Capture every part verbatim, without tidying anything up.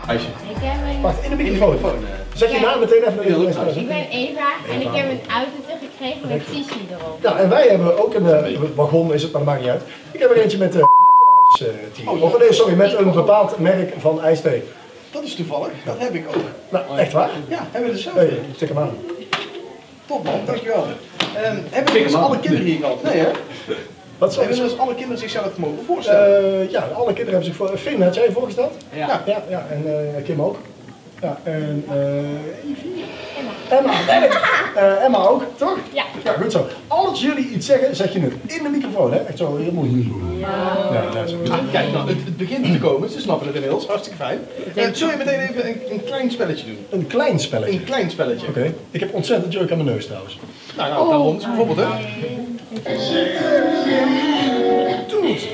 Huisje. Ik heb een... Wacht, in de microfoon. Zeg je naam meteen even naar de mensen. Ik ben Eva en ik heb een autootje gekregen met Sissi erop. Nou, en wij hebben ook een uh, wagon, is het, maar dat maakt niet uit. Ik heb er eentje met uh, uh, oh, of nee, sorry, met een bepaald merk van ijsthee. Dat is toevallig, dat heb ik ook. Nou, echt waar? Ja, hebben we er zelf. Hey, tik hem aan. Top man, dankjewel. Um, hebben we dus alle kinderen hier gehad? Nee hè? Wat zou hebben dus alle kinderen zichzelf mogen voorstellen? Uh, ja, alle kinderen hebben zich voor... Finn, had jij je voorgesteld? Ja. Ja, ja en uh, Kim ook. Ja, en uh, Evie? Emma. Emma, uh, Emma ook, toch? Ja. Ja, goed zo. Als jullie iets zeggen, zeg je het in de microfoon, hè? Echt zo heel mooi. Ja. Ja, dat is goed. Ah, kijk nou, het, het begint te komen, ze snappen het inmiddels, hartstikke fijn. Uh, zul je meteen even een, een klein spelletje doen? Een klein spelletje? Een klein spelletje. Oké. Okay. Ik heb ontzettend jeuk aan mijn neus trouwens. Nou, nou, bij ons bijvoorbeeld, hè? Doe het!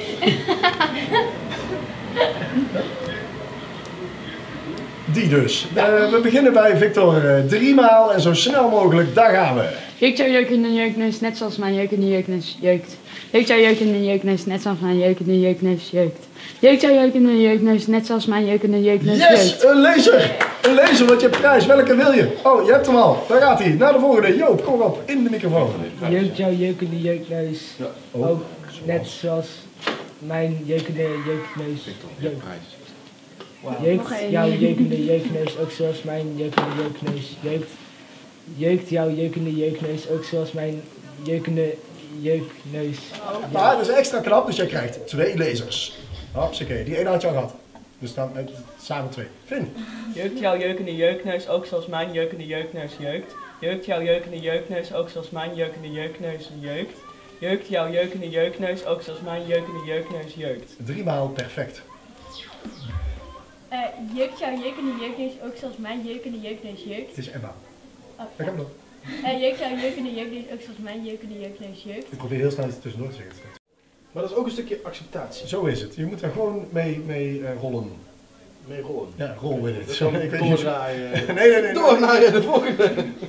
Die dus. Uh, we beginnen bij Victor uh, driemaal en zo snel mogelijk, daar gaan we. Jeukt jouw jeuk in de jeukneus net zoals mijn jeuk in de jeukneus jeukt. Jeukt jouw jeuk in de jeukneus net zoals mijn jeuk in de jeukneus jeukt. Jeukt jouw jeuk in de jeukneus net zoals mijn jeuk in de jeukneus jeukt. Yes, een laser! Een laser, wat je prijs, welke wil je? Oh, je hebt hem al. Daar gaat hij. Naar de volgende. Joop, kom op, in de microfoon. Jeukt jouw jeuk in de jeukneus oh. ook net zoals mijn jeukende jeukneus jeukt. Jeukt jouw jeukende jeukneus ook zoals mijn jeukende jeukneus jeukt. Jeukt jouw jeukende jeukneus ook zoals mijn jeukende jeukneus. Maar dat is extra knap, dus jij krijgt twee lasers. Hopsakee, die ene had je al gehad. Dus dan met samen twee. Finn. Jeukt jouw jeukende jeukneus ook zoals mijn jeukende jeukneus jeukt. Jeukt jouw jeukende jeukneus ook zoals mijn jeukende jeukneus jeukt. Jeukt jouw jeukende jeukneus ook zoals mijn jeukende jeukneus jeukt. Driemaal perfect. Uh, jeukt jouw jeukende jeukneus ook zoals mijn jeukende jeukneus jeukt? Het is Emma. Oh. Ik heb hem nog. Uh, jeukt jouw jeukende jeukneus ook zoals mijn jeukende jeukneus jeukt? Ik probeer heel snel iets tussendoor te zeggen. Maar dat is ook een stukje acceptatie. Zo is het. Je moet er gewoon mee, mee uh, rollen. Mee rollen? Ja, roll with it. Zo, ik weet doordraaien. nee, nee, nee. Door naar de volgende.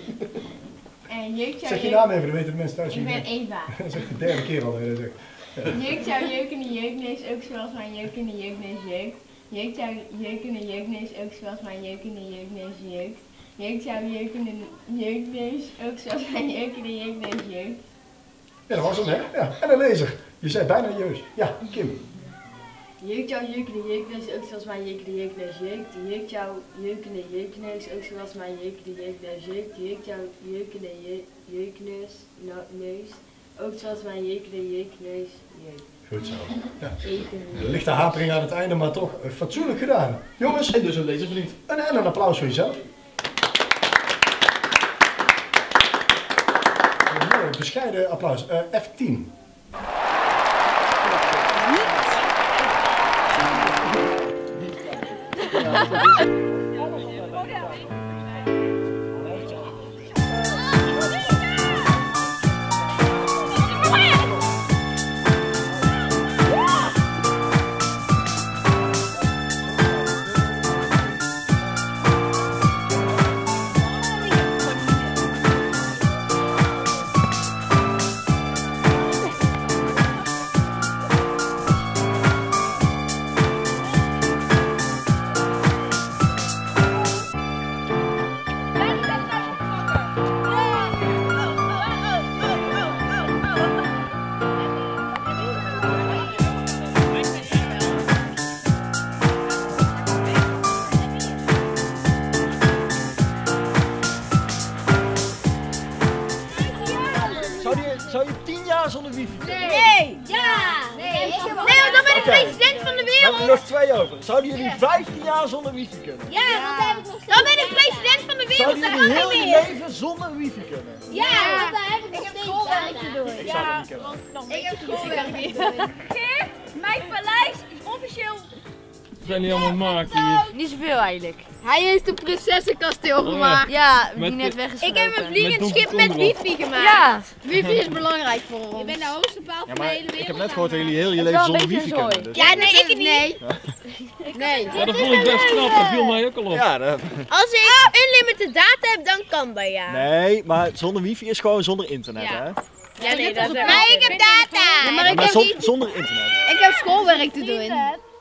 En jeukt jouw zeg je naam even, dan weten de mensen thuis. Ik ben Eva. Dat is echt de derde keer al dat je dat zegt. Ja. Jeukt jouw jeukende jeukneus ook zoals mijn jeukende jeukneus jeukt? Jeukt jouw jeukende jeukneus ook zoals mijn jeukende jeukneus jeukt? Jeukt jouw jeukende jeukneus ook zoals mijn jeukende jeukneus jeukt? Ja, dat was hem, hè? Ja, en een laser. Je zei bijna jeus. Ja, Kim. Jeukt jouw jeukende jeukneus ook zoals mijn jeukende jeukneus jeukt? Jeukt jouw jeukende jeukneus ook zoals mijn jeukende jeukneus jeukt? Jeukt jouw jeukende jeukneus neus ook zoals mijn jeukende jeukneus jeukt? Goed zo. Ja. Lichte hapering aan het einde, maar toch uh, fatsoenlijk gedaan. Jongens, en dus een laser verdiend. En, en een applaus voor jezelf. Een mooi bescheiden applaus. Uh, F tien. Zou je tien jaar zonder wifi kunnen? Nee! Ja! Nee, nee want dan ben ik okay. president van de wereld! We hebben er nog twee over. Zouden jullie vijftien jaar zonder wifi kunnen? Ja, ja. Want dan heb ik nog steeds. Dan ben ik president van de wereld! Zouden jullie heel je leven zonder wifi kunnen? Ja, ja. Want dan heb ik nog steeds schoolwerk te doen. Ik zou dat niet kunnen. Ik heb schoolwerk te doen. Geert, mijn paleis is officieel... Zijn die allemaal maken hier? Niet zoveel eigenlijk. Hij heeft een prinsessenkasteel oh, gemaakt. Ja, die met net weg is. Ik heb een vliegend schip met wifi gemaakt. Ja. Wifi is belangrijk voor ons. Je bent de hoogste paal van ja, de hele wereld. Ik heb net gehoord dat jullie heel je leven zonder wifi kunnen. Dus. Ja, nee, ik niet. Nee. nee. Ja, dat vond ik best knap, dat viel mij ook al op. Ja, dat... Als ik unlimited data heb, dan kan dat ja. Nee, maar zonder wifi is gewoon zonder internet, ja. hè? Ja, nee, dat is maar ik heb data. Ja, maar ik maar heb zonder internet. Ik heb schoolwerk te doen.